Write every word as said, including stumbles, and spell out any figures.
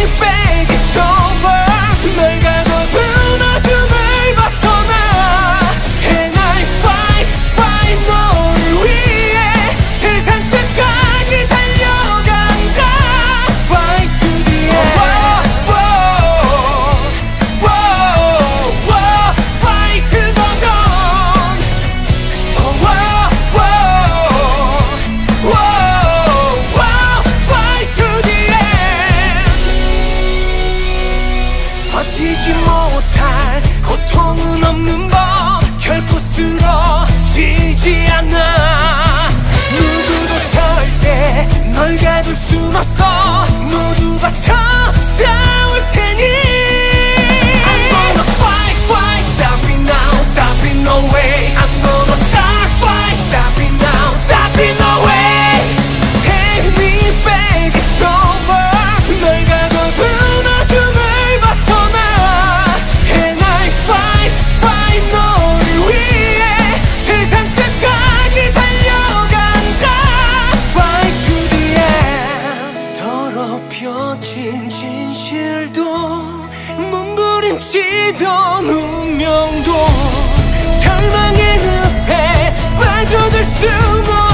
back, it's over. 널 가둬둔 어둠을 벗어나. And I fight, fight 너를 위해 세상 끝까지 달려간다. Fight to the end. Whoa, whoa, whoa, whoa. Fight to the dawn. Oh, whoa, whoa, whoa, whoa. Fight to the end. 버티지 못할 고통은 없는 법 결코 쓰러지지 않아. 누구도 절대 널 가둘 순 없어. 모두 바쳐 싸울 테니. I'm gonna fight, fight, stop it now, stop it no way. I'm gonna start fight, stop it now, stop it no way. Take me back, it's over. 널 가둬둔 어둠을 벗어나. And I fight, fight 너를 위해 세상 끝까지 달려간다. Fight to the end. 더럽혀진 진실도 몸부림치던 운명도 절망의 늪에 빠져들 순 없어.